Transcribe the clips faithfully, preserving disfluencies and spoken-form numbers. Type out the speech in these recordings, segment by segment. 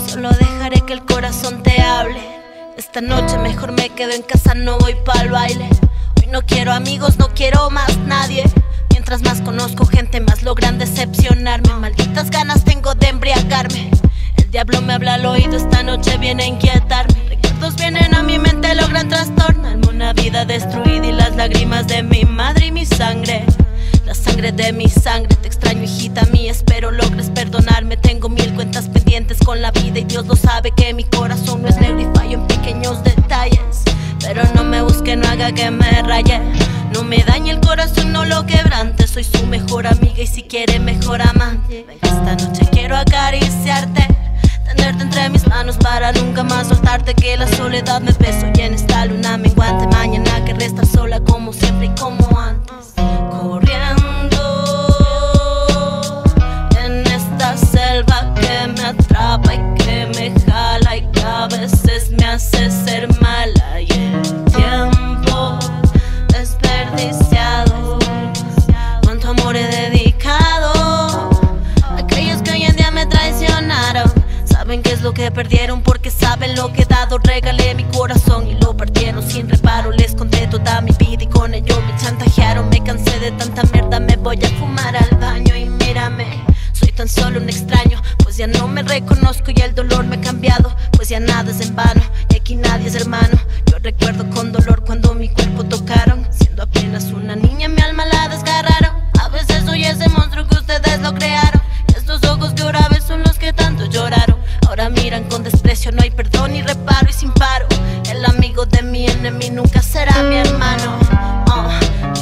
Solo dejaré que el corazón te hable. Esta noche mejor me quedo en casa, no voy pa'l baile. Hoy no quiero amigos, no quiero más nadie. Mientras más conozco gente, más logran decepcionarme. Malditas ganas tengo de embriagarme. El diablo me habla al oído, esta noche viene a inquietarme. Recuerdos vienen a mi mente, logran trastornarme. Una vida destruida y las lágrimas de mi madre y mi sangre. La sangre de mi sangre, te extraño hijita mía, espero logres perdonarme. Tengo mil cuentas pendientes con la vida y Dios lo sabe que mi corazón no es negro y fallo en pequeños detalles. Pero no me busque, no haga que me raye. No me dañe el corazón, no lo quebrante. Soy su mejor amiga y si quiere mejor amante. Esta noche quiero acariciarte, tenerte entre mis manos para nunca más soltarte. Que la soledad me pesó y en esta luna menguante. Mañana querré estar sola como siempre y como antes. Corriendo en esta selva que me atrapa y que me jala y que a veces me hace ser mala. Y el tiempo desperdiciado, cuánto amor he dedicado a aquellos que hoy en día me traicionaron. Saben qué es lo que perdieron porque saben lo que he dado. Regalé mi corazón y lo perdieron sin reparo. Les conté toda mi vida y con ello me chantajearon. Me cansé de tanta mierda, me voy a fumar al baño. Y mírame, soy tan solo un extraño, pues ya no me reconozco y el dolor me ha cambiado. Pues ya nada es en vano y aquí nadie es hermano. Yo recuerdo con dolor cuando mi cuerpo tocaron. Siendo apenas una niña mi alma la desgarraron. A veces soy ese monstruo que ustedes lo crearon. Y estos ojos que ahora ves son los que tanto lloraron. Ahora miran con desprecio, no hay perdón ni reparo. Y sin paro, el amigo de mi enemigo nunca será mi hermano. Oh,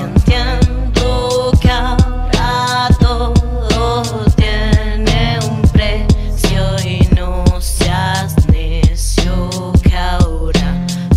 entiendo que ahora todo tiene un precio y no seas necio, que ahora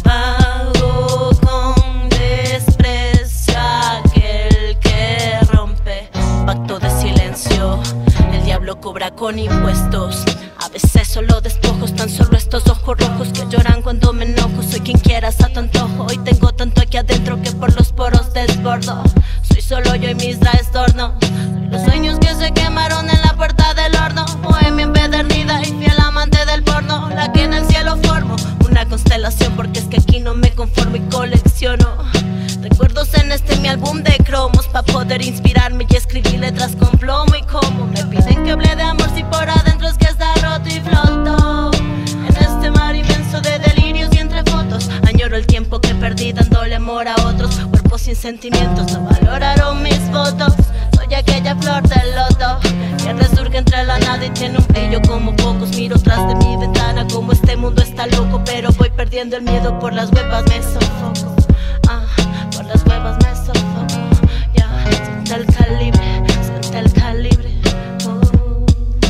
pago con desprecio aquel que rompe pacto de silencio. El diablo cobra con impuestos, a veces solo despojos, tan solo estos ojos rojos que lloran cuando me enojo. Soy quien quieras a tu antojo, hoy tengo tanto aquí adentro que por los poros desbordo. Soy solo yo y mis trastornos, los sueños que se quemaron en la puerta del horno. Bohemia empedernida y fiel amante del porno, la que en el cielo formo una constelación, porque es que aquí no me conformo y colecciono recuerdos en este mi álbum de cromos, pa' poder inspirarme y escribir letras con plomo. Y como me piden que hable de amor si por adentro es que está roto y floto en este mar inmenso de delirios y entre fotos. Añoro el tiempo que perdí dándole amor a otros cuerpos sin sentimientos, no valoraron mis votos. Soy aquella flor del loto que resurge entre la nada y tiene un brillo como pocos. Miro tras de mi ventana como este mundo está loco, pero voy perdiendo el miedo, por las huevas me sofoco. Ah, por las huevas me sofoco. Ya, yeah. Siente el calibre, siente el calibre. Oh.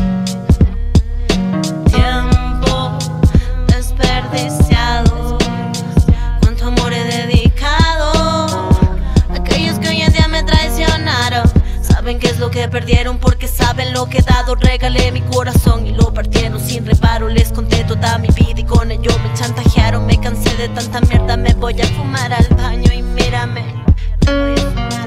Tiempo desperdiciado, cuánto amor he dedicado a aquellos que hoy en día me traicionaron. Saben qué es lo que perdieron porque saben lo que he dado. Regalé mi corazón y lo partieron sin reparo. Les conté toda mi vida y con ello me chantajearon. Me cansé de tanta mierda, me voy a fumar al baño. Y mírame, me voy a fumar.